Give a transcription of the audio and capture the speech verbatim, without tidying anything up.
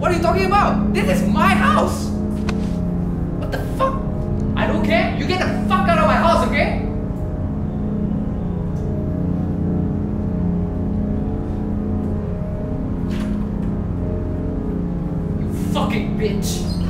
What are you talking about? This is my house! What the fuck? I don't care. You get the fuck out of my house, okay? You fucking bitch.